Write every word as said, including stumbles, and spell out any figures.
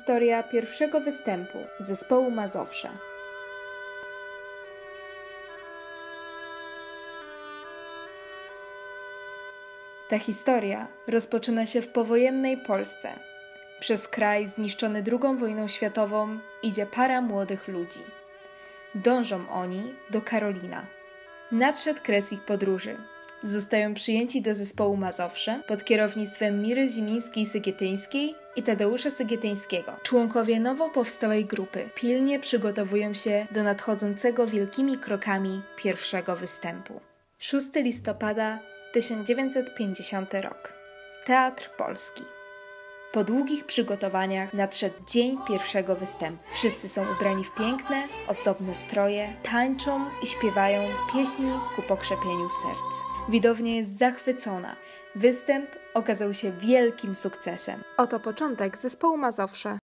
historia pierwszego występu zespołu Mazowsze. Ta historia rozpoczyna się w powojennej Polsce. Przez kraj zniszczony drugą wojną światową idzie para młodych ludzi. Dążą oni do Karolina. Nadszedł kres ich podróży. Zostają przyjęci do zespołu Mazowsze pod kierownictwem Miry Zimińskiej-Sygietyńskiej i Tadeusza Sygietyńskiego. Członkowie nowo powstałej grupy pilnie przygotowują się do nadchodzącego wielkimi krokami pierwszego występu. szóstego listopada tysiąc dziewięćset pięćdziesiąty rok. Teatr Polski. Po długich przygotowaniach nadszedł dzień pierwszego występu. Wszyscy są ubrani w piękne, ozdobne stroje, tańczą i śpiewają pieśni ku pokrzepieniu serc. Widownia jest zachwycona. Występ okazał się wielkim sukcesem. Oto początek zespołu Mazowsze.